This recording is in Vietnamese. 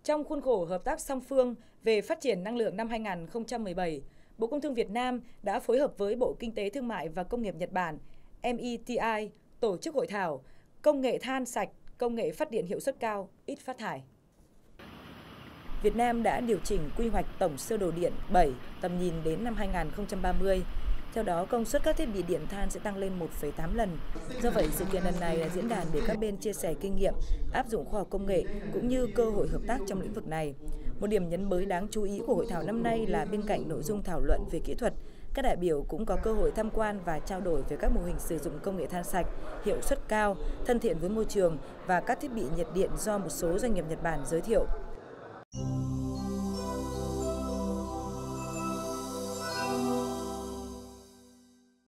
Trong khuôn khổ hợp tác song phương về phát triển năng lượng năm 2017, Bộ Công Thương Việt Nam đã phối hợp với Bộ Kinh tế Thương mại và Công nghiệp Nhật Bản METI tổ chức hội thảo Công nghệ than sạch, công nghệ phát điện hiệu suất cao, ít phát thải. Việt Nam đã điều chỉnh quy hoạch tổng sơ đồ điện 7 tầm nhìn đến năm 2030. Theo đó, công suất các thiết bị điện than sẽ tăng lên 1,8 lần. Do vậy, sự kiện lần này là diễn đàn để các bên chia sẻ kinh nghiệm, áp dụng khoa học công nghệ cũng như cơ hội hợp tác trong lĩnh vực này. Một điểm nhấn mới đáng chú ý của hội thảo năm nay là bên cạnh nội dung thảo luận về kỹ thuật, các đại biểu cũng có cơ hội tham quan và trao đổi về các mô hình sử dụng công nghệ than sạch, hiệu suất cao, thân thiện với môi trường và các thiết bị nhiệt điện do một số doanh nghiệp Nhật Bản giới thiệu.